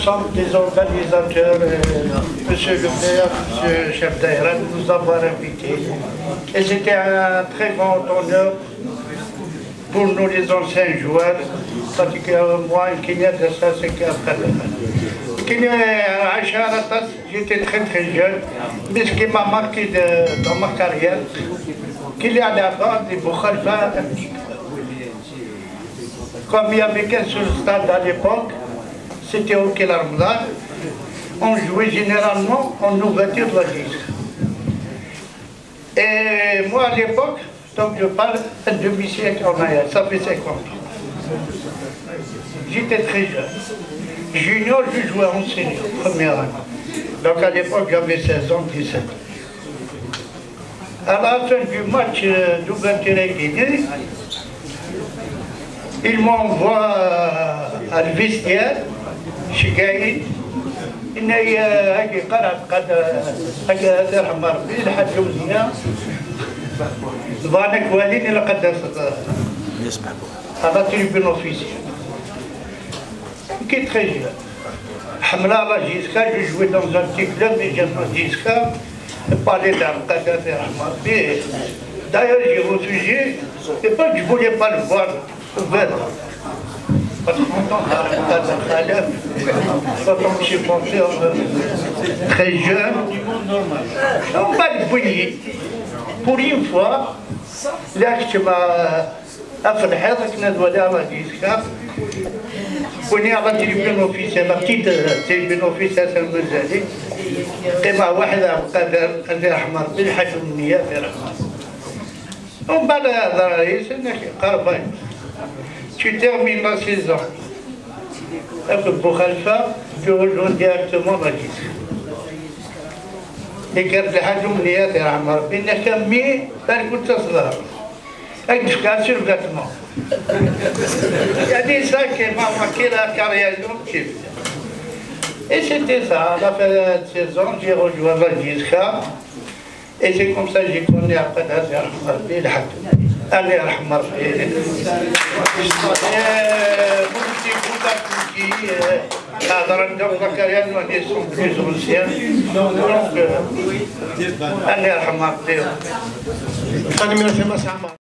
l'ensemble des organisateurs, monsieur le maire, monsieur le chef d'ARN, nous avoir invités. Et c'était un très grand honneur pour nous les anciens joueurs, particulièrement moi, qui n'est de ça, c'est qu'après j'étais très jeune, mais ce qui m'a marqué dans ma carrière, qu'il y a là-bas des Boukhalfa. Comme il y avait qu'un seul stade à l'époque, c'était au Kel Ramadan, on jouait généralement en ouverture de la liste. Et moi à l'époque, donc je parle un demi-siècle en arrière, ça fait 50 ans. J'étais très jeune. Junior, je jouais en senior, première année. Donc à l'époque, j'avais 16 ans, 17 ans. À la fin du match d'ouverture Guinée, il m'envoie à le vestiaire, chez Gaïd. إن هي قرأت قد هذا رحمة ربي لحد جوزنا ضانك والين إلى قد هذا تريبين أوفيسيال كي تخيل حملة على جيسكا جو جوي دون ان بتي كلوب مي جابنا جيسكا بالي تاع القدر رحمة ربي d'ailleurs j'ai refusé et pas que je voulais pas le voir ouvert. Parce que quand je suis pensé très jeune, on m'a bouilli. Pour une fois, là que tu m'as affaire كنا نولي على ديسكا بني على تلفزيون اوفيسيال لا بتيت تلفزيون اوفيسيال المزالي قيمة واحدة بقدر الله يرحمه بالحاج النية في رحمه ومن بعد هذا رئيس انك قربان tu termines la saison avec Boukhalfa, tu rejoins directement la liste. Et quand les Hadjoumniya, tu rahma rabbi, n'a qu'à mis par coup de صغار. Avec du cas sur le vêtement. Il y a dit ça qui m'a marqué la carrière de type. Et c'était ça, à la fin de la saison, j'ai rejoint la liste. Et c'est comme ça que j'ai connu après Allah yarhamar rabbi le Hadj. Allah yarhamar rabbi. هذا رجل ذكريان ونسهم بليز روسيا الله يرحمه.